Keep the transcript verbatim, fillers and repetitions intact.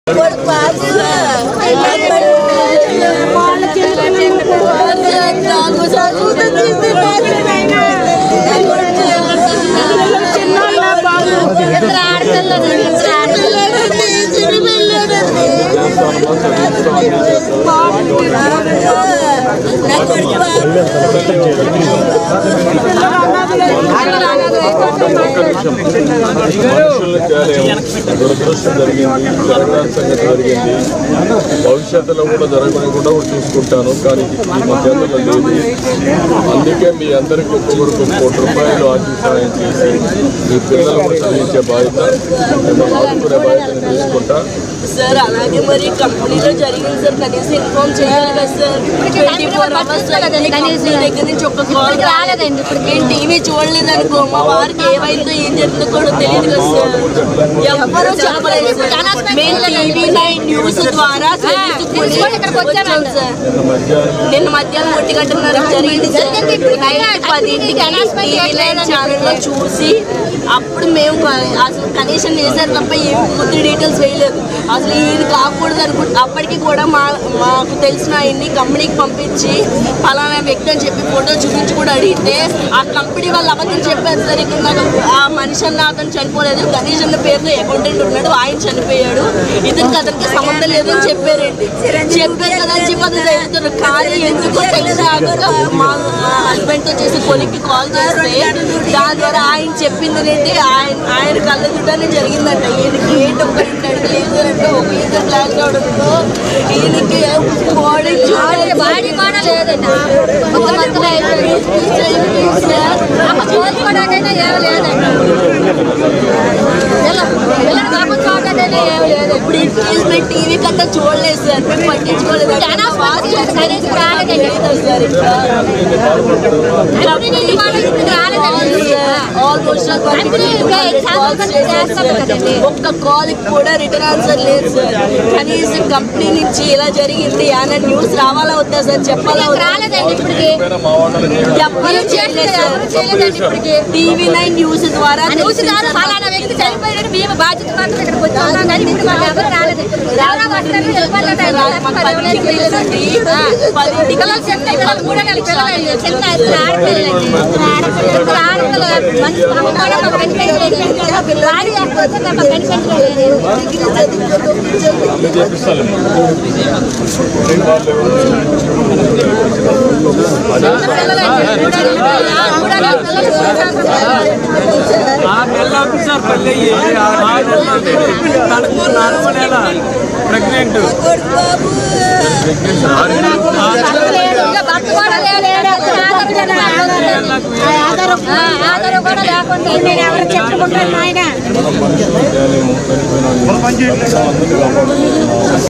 భవిష్యత్తులో కూడా జరగకుండా చూసుకుంటాను కానీ ఈ మధ్యలో లేదు. అందుకే మీ అందరికీ ఒక్కొక్కరికి ఒక కోటి రూపాయలు ఆర్థిక సహాయం చేసి మీ పిల్లలు కూడా చదివించే బాధ్యత ఆదుకునే బాధ్యతను తీసుకుంటా సార్. అలాగే మరి కంపెనీలో జరిగింది సార్, కనీసం ఇన్ఫార్మ్ చేయాలి కదా సార్. ట్వంటీ ఫోర్ అవర్స్ దగ్గర నుంచి ఒక్క కాల్ రాలేదండి. ఇప్పుడు మేము టీవీ చూడలేదు అనుకో, మా వారికి ఏమైందో ఏం జరుగుతుందో కూడా తెలియదు కదా సార్. ఎవరూ చెప్పలేదు సార్. మేము టీవీ నైన్ న్యూస్ ద్వారా వచ్చాం సార్. నిన్న మధ్యాహ్నం ఒంటి గంటన్నర జరిగింది సార్. నైట్ పదింటికి టీవీ నైన్ ఛానల్లో చూసి అప్పుడు మేము అసలు కనీసం వేసారు తప్ప ఏం పూర్తి డీటెయిల్స్ వేయలేదు. అసలు ఇది కాకూడదు అనుకుంటు అప్పటికి కూడా మా మాకు తెలిసిన ఆయన్ని కంపెనీకి పంపించి ఫలానా వ్యక్తి అని చెప్పి ఫోటో చూపించి కూడా అడిగితే ఆ కంపెనీ వాళ్ళు అబద్ధం చెప్పారు సార్. ఇక్కడ నాకు ఆ మనిషి అన్న అతను చనిపోలేదు, గణేష్ అన్న పేరుతో అకౌంటెంట్ ఉన్నాడు, ఆయన చనిపోయాడు, ఇతనికి అతనికి సంబంధం లేదని చెప్పారండి. చెప్పారు కదా అని చెప్పి అది తెలుస్తున్నారు. కానీ ఎందుకో తెలిసాక మా హస్బెండ్తో చేసి కొలిక్కి కాల్ చేస్తే దాని ద్వారా ఆయన చెప్పింది ఏంటి, ఆయన ఆయన కళ్ళదుటానే జరిగిందంట. ఈయనకి ఏంటి ఒకరింటి అడగలేదు అంటే ఒక ఇద్దరు క్లాస్ అవడంతో ఈయనకి బాడీ బాడీ కూడా లేదండి. ఇప్పుడు ఎంగేజ్మెంట్ టీవీ కట్టా చూడలేదు సార్, మేము పట్టించుకోలేదు సార్. ఒక్క కాల్ కూడా రిటర్న్ ఆన్సర్ లేదు సార్. కనీసం కంపెనీ నుంచి ఇలా జరిగింది ఏమైనా న్యూస్ రావాలా వద్దా సార్, చెప్పాలా టీవీ నైన్ న్యూస్ ద్వారా ప్రెగ్నెంట్ ఆధారం కూడా లేకుండా నేను ఎవరు చెప్పుకుంటాను ఆయన